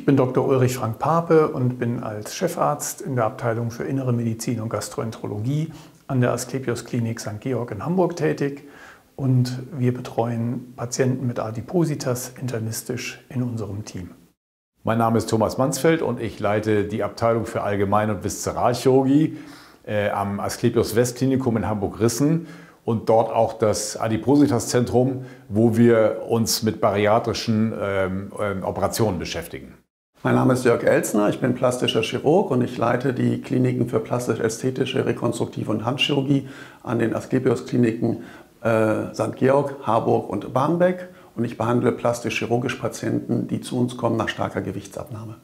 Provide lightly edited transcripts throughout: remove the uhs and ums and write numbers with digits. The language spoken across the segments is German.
Ich bin Dr. Ulrich Frank Pape und bin als Chefarzt in der Abteilung für Innere Medizin und Gastroenterologie an der Asklepios Klinik St. Georg in Hamburg tätig und wir betreuen Patienten mit Adipositas internistisch in unserem Team. Mein Name ist Thomas Mansfeld und ich leite die Abteilung für Allgemein- und Viszeralchirurgie am Asklepios Westklinikum in Hamburg-Rissen und dort auch das Adipositas-Zentrum, wo wir uns mit bariatrischen Operationen beschäftigen. Mein Name ist Jörg Elzner, ich bin plastischer Chirurg und ich leite die Kliniken für plastisch-ästhetische, rekonstruktive und Handchirurgie an den Asklepios-Kliniken St. Georg, Harburg und Barmbek und ich behandle plastisch-chirurgisch Patienten, die zu uns kommen nach starker Gewichtsabnahme.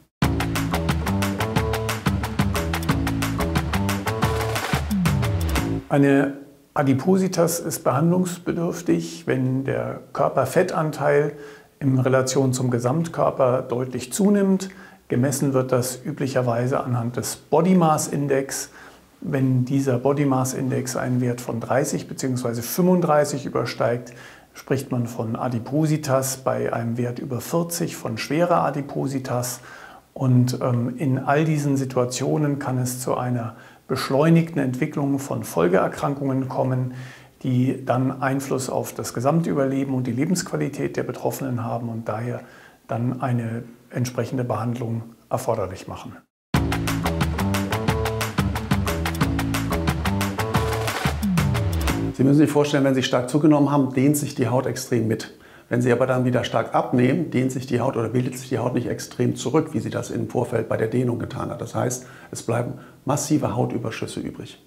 Eine Adipositas ist behandlungsbedürftig, wenn der Körperfettanteil in Relation zum Gesamtkörper deutlich zunimmt. Gemessen wird das üblicherweise anhand des Body Mass Index. Wenn dieser Body Mass Index einen Wert von 30 bzw. 35 übersteigt, spricht man von Adipositas, bei einem Wert über 40 von schwerer Adipositas. Und in all diesen Situationen kann es zu einer beschleunigten Entwicklung von Folgeerkrankungen kommen, die dann Einfluss auf das Gesamtüberleben und die Lebensqualität der Betroffenen haben und daher dann eine entsprechende Behandlung erforderlich machen. Sie müssen sich vorstellen, wenn Sie stark zugenommen haben, dehnt sich die Haut extrem mit. Wenn Sie aber dann wieder stark abnehmen, dehnt sich die Haut oder bildet sich die Haut nicht extrem zurück, wie sie das im Vorfeld bei der Dehnung getan hat. Das heißt, es bleiben massive Hautüberschüsse übrig.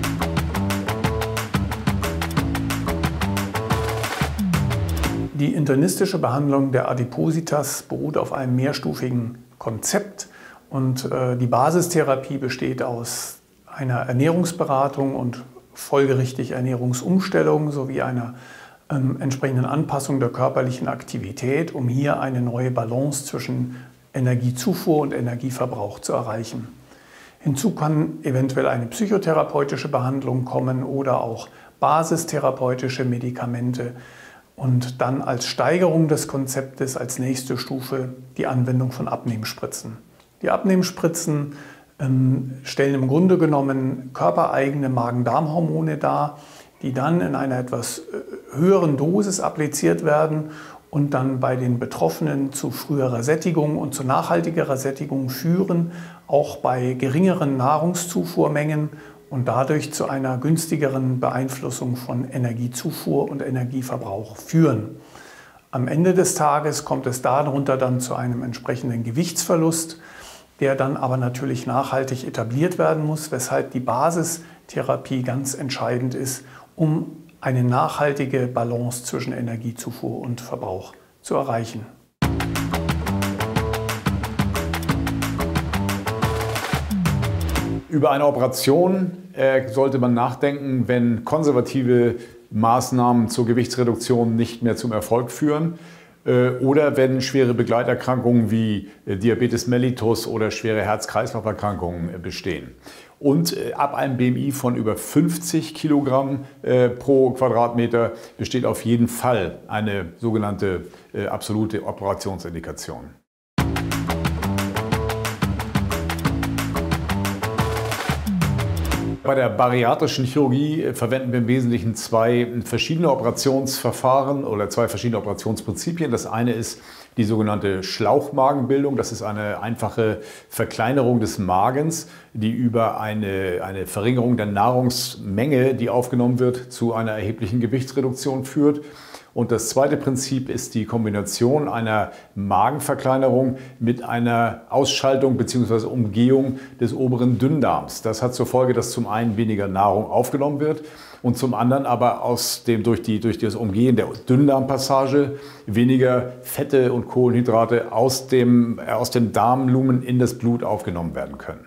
Die internistische Behandlung der Adipositas beruht auf einem mehrstufigen Konzept und die Basistherapie besteht aus einer Ernährungsberatung und folgerichtig Ernährungsumstellung sowie einer entsprechenden Anpassung der körperlichen Aktivität, um hier eine neue Balance zwischen Energiezufuhr und Energieverbrauch zu erreichen. Hinzu kann eventuell eine psychotherapeutische Behandlung kommen oder auch basistherapeutische Medikamente und dann als Steigerung des Konzeptes als nächste Stufe die Anwendung von Abnehmspritzen. Die Abnehmspritzen stellen im Grunde genommen körpereigene Magen-Darm-Hormone dar, die dann in einer etwas höheren Dosis appliziert werden und dann bei den Betroffenen zu früherer Sättigung und zu nachhaltigerer Sättigung führen, auch bei geringeren Nahrungszufuhrmengen und dadurch zu einer günstigeren Beeinflussung von Energiezufuhr und Energieverbrauch führen. Am Ende des Tages kommt es darunter dann zu einem entsprechenden Gewichtsverlust, der dann aber natürlich nachhaltig etabliert werden muss, weshalb die Basistherapie ganz entscheidend ist, um eine nachhaltige Balance zwischen Energiezufuhr und Verbrauch zu erreichen. Über eine Operation sollte man nachdenken, wenn konservative Maßnahmen zur Gewichtsreduktion nicht mehr zum Erfolg führen oder wenn schwere Begleiterkrankungen wie Diabetes mellitus oder schwere Herz-Kreislauf-Erkrankungen bestehen. Und ab einem BMI von über 50 Kilogramm pro Quadratmeter besteht auf jeden Fall eine sogenannte absolute Operationsindikation. Bei der bariatrischen Chirurgie verwenden wir im Wesentlichen zwei verschiedene Operationsverfahren oder zwei verschiedene Operationsprinzipien. Das eine ist die sogenannte Schlauchmagenbildung. Das ist eine einfache Verkleinerung des Magens, die über eine Verringerung der Nahrungsmenge, die aufgenommen wird, zu einer erheblichen Gewichtsreduktion führt. Und das zweite Prinzip ist die Kombination einer Magenverkleinerung mit einer Ausschaltung bzw. Umgehung des oberen Dünndarms. Das hat zur Folge, dass zum einen weniger Nahrung aufgenommen wird und zum anderen aber durch das Umgehen der Dünndarmpassage weniger Fette und Kohlenhydrate aus dem Darmlumen in das Blut aufgenommen werden können.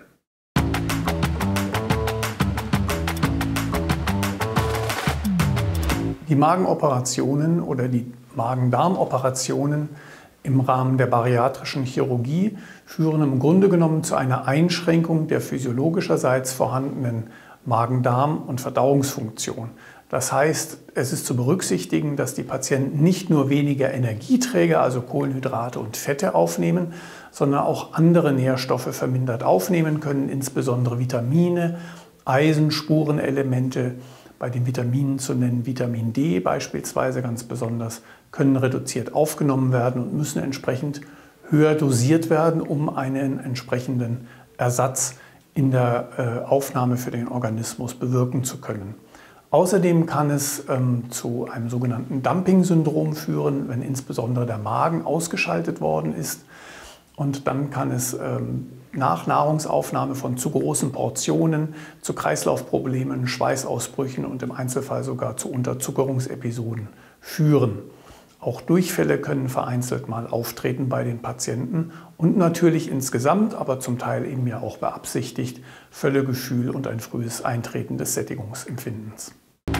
Die Magenoperationen oder die Magen-Darm-Operationen im Rahmen der bariatrischen Chirurgie führen im Grunde genommen zu einer Einschränkung der physiologischerseits vorhandenen Magen-Darm- und Verdauungsfunktion. Das heißt, es ist zu berücksichtigen, dass die Patienten nicht nur weniger Energieträger, also Kohlenhydrate und Fette aufnehmen, sondern auch andere Nährstoffe vermindert aufnehmen können, insbesondere Vitamine, Eisen, Spurenelemente, bei den Vitaminen zu nennen Vitamin D beispielsweise ganz besonders, können reduziert aufgenommen werden und müssen entsprechend höher dosiert werden, um einen entsprechenden Ersatz in der Aufnahme für den Organismus bewirken zu können. Außerdem kann es zu einem sogenannten Dumping-Syndrom führen, wenn insbesondere der Magen ausgeschaltet worden ist. Und dann kann es nach Nahrungsaufnahme von zu großen Portionen zu Kreislaufproblemen, Schweißausbrüchen und im Einzelfall sogar zu Unterzuckerungsepisoden führen. Auch Durchfälle können vereinzelt mal auftreten bei den Patienten und natürlich insgesamt, aber zum Teil eben ja auch beabsichtigt, Völlegefühl und ein frühes Eintreten des Sättigungsempfindens.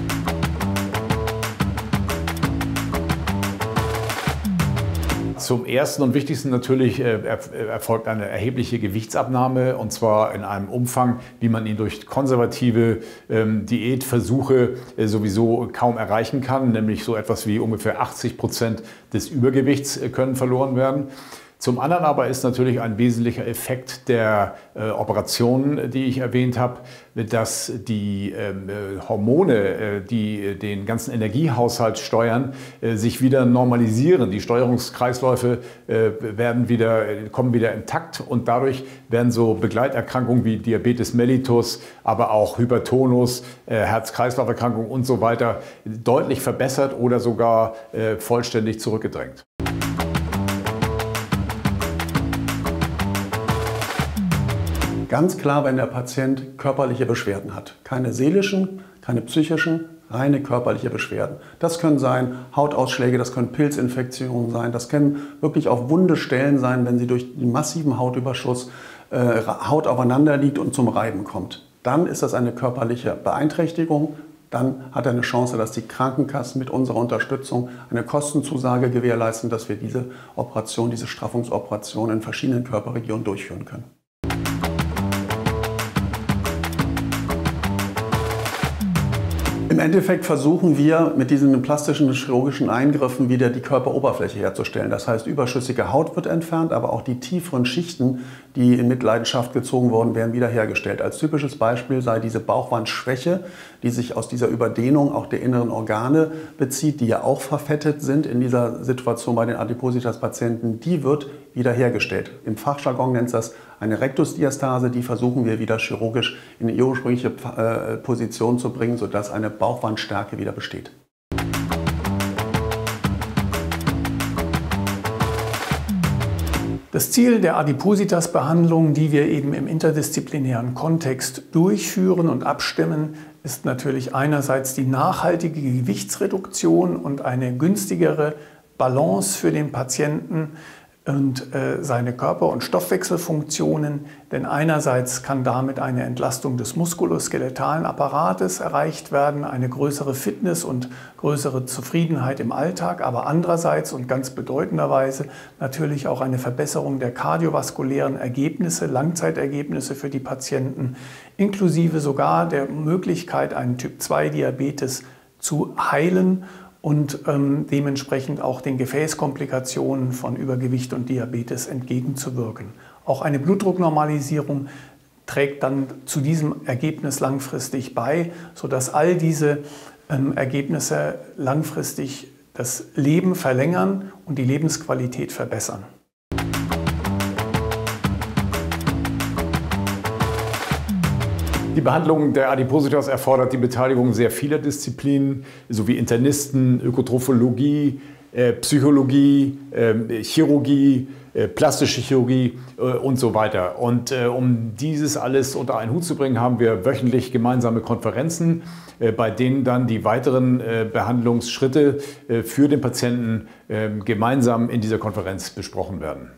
Zum ersten und wichtigsten natürlich erfolgt eine erhebliche Gewichtsabnahme, und zwar in einem Umfang, wie man ihn durch konservative Diätversuche sowieso kaum erreichen kann, nämlich so etwas wie ungefähr 80% des Übergewichts können verloren werden. Zum anderen aber ist natürlich ein wesentlicher Effekt der Operationen, die ich erwähnt habe, dass die Hormone, die den ganzen Energiehaushalt steuern, sich wieder normalisieren. Die Steuerungskreisläufe kommen wieder intakt, und dadurch werden so Begleiterkrankungen wie Diabetes mellitus, aber auch Hypertonus, Herz-Kreislauf-Erkrankungen und so weiter deutlich verbessert oder sogar vollständig zurückgedrängt. Ganz klar, wenn der Patient körperliche Beschwerden hat. Keine seelischen, keine psychischen, reine körperliche Beschwerden. Das können sein Hautausschläge, das können Pilzinfektionen sein, das können wirklich auch wunde Stellen sein, wenn sie durch den massiven Hautüberschuss Haut aufeinander liegt und zum Reiben kommt. Dann ist das eine körperliche Beeinträchtigung. Dann hat er eine Chance, dass die Krankenkassen mit unserer Unterstützung eine Kostenzusage gewährleisten, dass wir diese Operation, diese Straffungsoperation in verschiedenen Körperregionen durchführen können. Im Endeffekt versuchen wir mit diesen plastischen chirurgischen Eingriffen wieder die Körperoberfläche herzustellen. Das heißt, überschüssige Haut wird entfernt, aber auch die tieferen Schichten, die in Mitleidenschaft gezogen wurden, werden wiederhergestellt. Als typisches Beispiel sei diese Bauchwandschwäche, die sich aus dieser Überdehnung auch der inneren Organe bezieht, die ja auch verfettet sind in dieser Situation bei den Adipositas-Patienten. Die wird wiederhergestellt. Im Fachjargon nennt es das eine Rektusdiastase. Die versuchen wir wieder chirurgisch in die ursprüngliche Position zu bringen, sodass eine Bauchwandstärke wieder besteht. Das Ziel der Adipositas-Behandlung, die wir eben im interdisziplinären Kontext durchführen und abstimmen, ist natürlich einerseits die nachhaltige Gewichtsreduktion und eine günstigere Balance für den Patienten und seine Körper- und Stoffwechselfunktionen, denn einerseits kann damit eine Entlastung des muskuloskeletalen Apparates erreicht werden, eine größere Fitness und größere Zufriedenheit im Alltag, aber andererseits und ganz bedeutenderweise natürlich auch eine Verbesserung der kardiovaskulären Ergebnisse, Langzeitergebnisse für die Patienten, inklusive sogar der Möglichkeit, einen Typ-2-Diabetes zu heilen und dementsprechend auch den Gefäßkomplikationen von Übergewicht und Diabetes entgegenzuwirken. Auch eine Blutdrucknormalisierung trägt dann zu diesem Ergebnis langfristig bei, sodass all diese Ergebnisse langfristig das Leben verlängern und die Lebensqualität verbessern. Die Behandlung der Adipositas erfordert die Beteiligung sehr vieler Disziplinen, sowie Internisten, Ökotrophologie, Psychologie, Chirurgie, plastische Chirurgie und so weiter. Und um dieses alles unter einen Hut zu bringen, haben wir wöchentlich gemeinsame Konferenzen, bei denen dann die weiteren Behandlungsschritte für den Patienten gemeinsam in dieser Konferenz besprochen werden.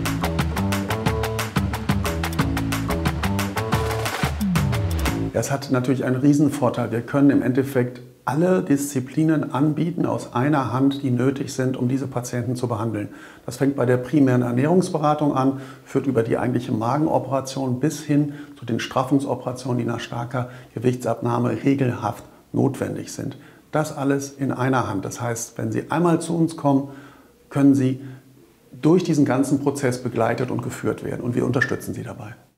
Das hat natürlich einen Riesenvorteil. Wir können im Endeffekt alle Disziplinen anbieten aus einer Hand, die nötig sind, um diese Patienten zu behandeln. Das fängt bei der primären Ernährungsberatung an, führt über die eigentliche Magenoperation bis hin zu den Straffungsoperationen, die nach starker Gewichtsabnahme regelhaft notwendig sind. Das alles in einer Hand. Das heißt, wenn Sie einmal zu uns kommen, können Sie durch diesen ganzen Prozess begleitet und geführt werden und wir unterstützen Sie dabei.